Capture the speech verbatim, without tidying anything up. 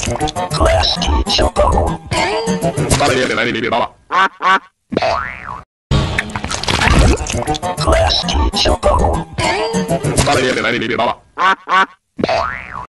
Class teacher go. Fala aí, Adelaide, bebê, baba. Class teacher go. Fala aí, Adelaide, bebê, baba.